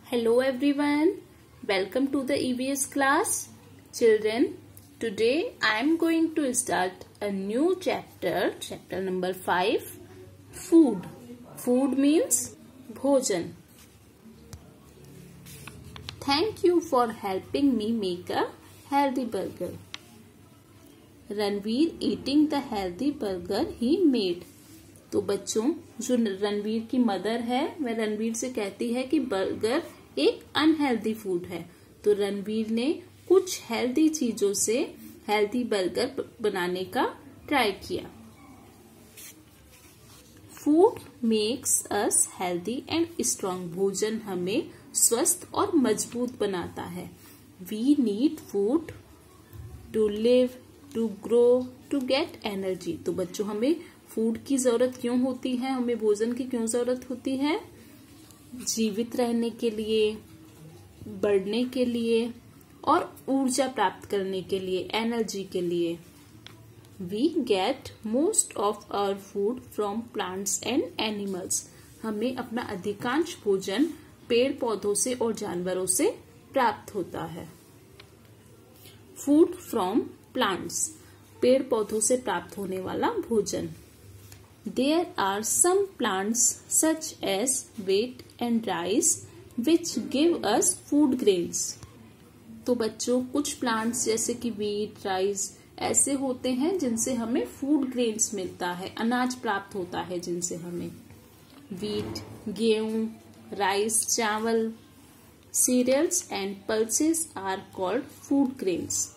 Hello everyone, welcome to the EVS class. Children, today I am going to start a new chapter number 5, food. Food means bhojan. Thank you for helping me make a healthy burger. Ranveer eating the healthy burger he made. तो बच्चों, जो रणवीर की mother है वह रणवीर से कहती है कि बर्गर एक अनहेल्दी फूड है। तो रणवीर ने कुछ हेल्दी चीजों से हेल्दी बर्गर बनाने का ट्राई किया। Food makes us healthy and strong. भोजन हमें स्वस्थ और मजबूत बनाता है। We need food to live, to grow, to get energy. तो बच्चों, हमें फूड की जरूरत क्यों होती है? हमें भोजन की क्यों जरूरत होती है? जीवित रहने के लिए, बढ़ने के लिए और ऊर्जा प्राप्त करने के लिए, एनर्जी के लिए। We get most of our food from plants and animals. हमें अपना अधिकांश भोजन पेड़ पौधों से और जानवरों से प्राप्त होता है। फूड फ्रॉम प्लांट्स, पेड़ पौधों से प्राप्त होने वाला भोजन। There are some plants such as wheat and rice which give us food grains. तो बच्चों, कुछ प्लांट्स जैसे कि वीट, राइस ऐसे होते हैं जिनसे हमें फूड ग्रेन्स मिलता है, अनाज प्राप्त होता है जिनसे हमें। वीट गेहूं, राइस चावल, cereals and pulses are called food grains.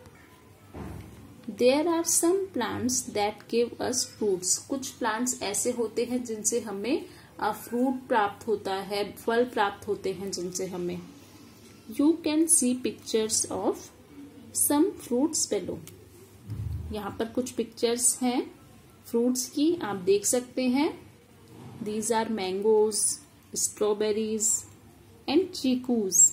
There are some plants that give us fruits. कुछ प्लांट्स ऐसे होते हैं जिनसे हमें फ्रूट प्राप्त होता है, फल प्राप्त होते हैं जिनसे हमें। You can see pictures of some fruits below. यहाँ पर कुछ पिक्चर्स हैं फ्रूट्स की, आप देख सकते हैं। These are mangoes, strawberries and chicus.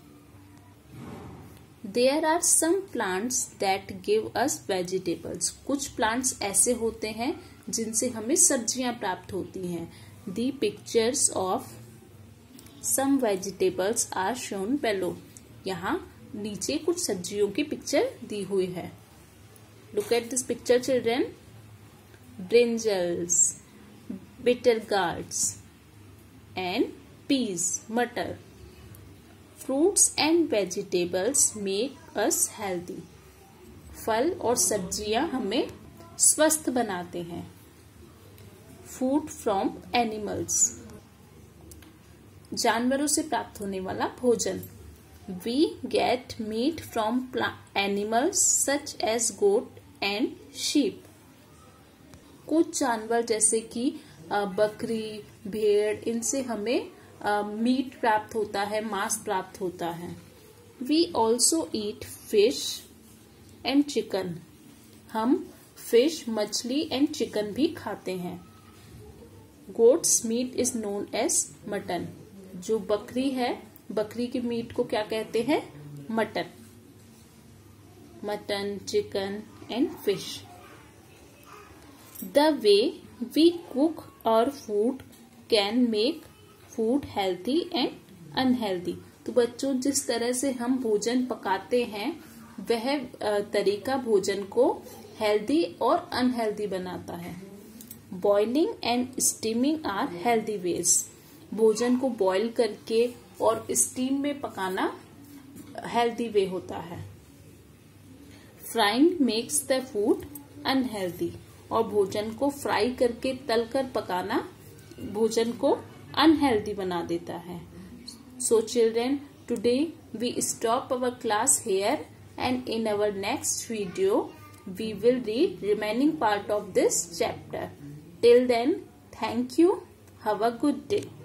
There are some plants that give us vegetables. कुछ प्लांट्स ऐसे होते हैं जिनसे हमें सब्जियां प्राप्त होती हैं। The pictures of some vegetables are shown below. यहाँ नीचे कुछ सब्जियों की पिक्चर दी हुई है। Look at this picture, children. Brinjals, bitter gourds and peas, मटर। Fruits and vegetables make us healthy. फल और सब्जियां हमें स्वस्थ बनाते हैं। फूड फ्रॉम एनिमल्स, जानवरों से प्राप्त होने वाला भोजन। We get meat from animals such as goat and sheep. कुछ जानवर जैसे कि बकरी, भेड़, इनसे हमें मीट प्राप्त होता है, मांस प्राप्त होता है। We also eat fish and chicken. हम फिश, मछली एंड चिकन भी खाते हैं। Goat's meat is known as mutton. जो बकरी है, बकरी के मीट को क्या कहते हैं? Mutton. Mutton, chicken and fish. The way we cook our food can make food healthy and unhealthy. तो बच्चों, जिस तरह से हम भोजन पकाते हैं वह तरीका भोजन को हेल्दी और अनहेल्दी बनाता है। Boiling and steaming are healthy ways. भोजन को बॉईल करके और स्टीम में पकाना हेल्दी वे होता है। Frying makes the food unhealthy. और भोजन को फ्राई करके तलकर पकाना भोजन को अनहेल्दी बना देता है। So children, today we stop our class here, and in our next video we will read remaining part of this chapter. Till then, thank you. Have a good day.